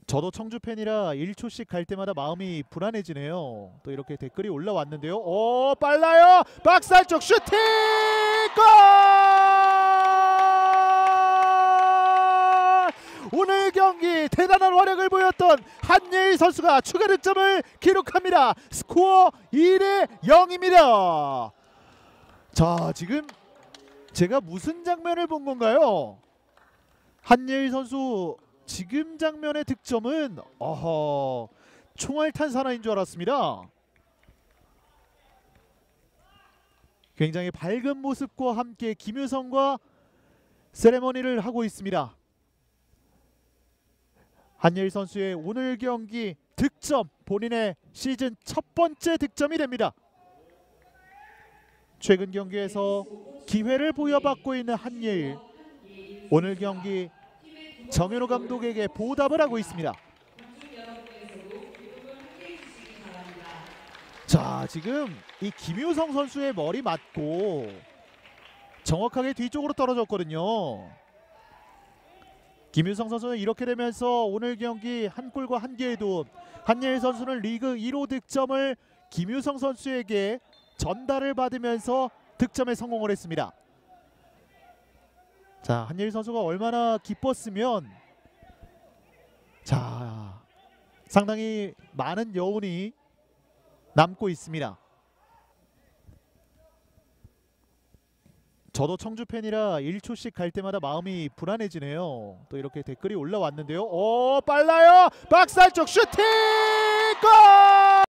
저도 청주 팬이라 1초씩 갈 때마다 마음이 불안해지네요. 또 이렇게 댓글이 올라왔는데요. 오, 빨라요. 박살 쪽 슈팅! 골! 오늘 경기 대단한 활약을 보였던 한예일 선수가 추가 득점을 기록합니다. 스코어 2대 0입니다. 자, 지금 제가 무슨 장면을 본 건가요? 한예일 선수 지금 장면의 득점은 총알탄 사나이인 줄 알았습니다. 굉장히 밝은 모습과 함께 김유성과 세레머니를 하고 있습니다. 한예일 선수의 오늘 경기 득점, 본인의 시즌 첫 번째 득점이 됩니다. 최근 경기에서 기회를 부여받고 있는 한예일, 오늘 경기 정현호 감독에게 보답을 하고 있습니다. 자, 지금 이 김유성 선수의 머리 맞고 정확하게 뒤쪽으로 떨어졌거든요. 김유성 선수는 이렇게 되면서 오늘 경기 한 골과 한 개의 도움, 한예일 선수는 리그 1호 득점을 김유성 선수에게 전달을 받으면서 득점에 성공을 했습니다. 자, 한예일 선수가 얼마나 기뻤으면, 자, 상당히 많은 여운이 남고 있습니다. 저도 청주 팬이라 1초씩 갈 때마다 마음이 불안해지네요. 또 이렇게 댓글이 올라왔는데요. 오, 빨라요. 박살 쪽 슈팅! 골!